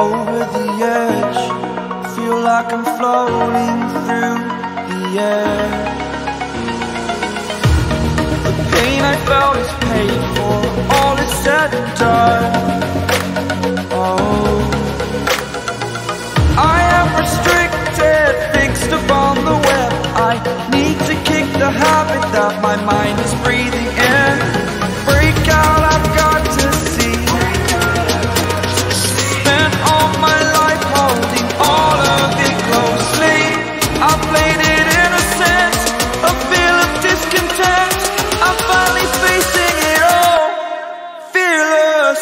over the edge. Feel like I'm floating through the air. The pain I felt is paid for, all is said and done. Oh, I am restricted, fixed upon the web. I need to kick the habit that my mind is breathing in. Break out, I've got to see. Spent all my life holding all of it closely. I played it innocent, a feel of discontent. I'm finally facing it all, fearless.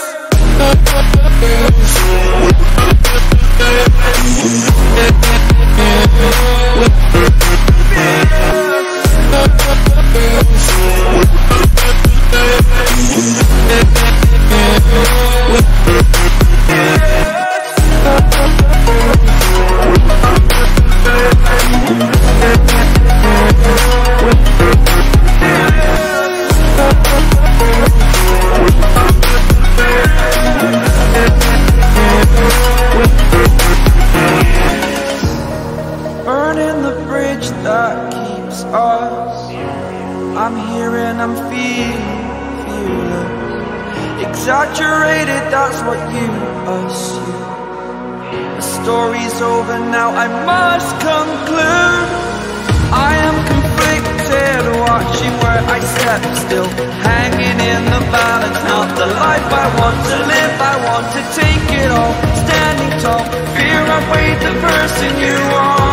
Burning the bridge that keeps us. I'm here and I'm fearless. Exaggerated, that's what you assume. The story's over now, I must conclude. I am conflicted, watching where I step still, hanging in the balance. Not the life I want to live, I want to take it all. Standing tall, fear I weighed the person you are.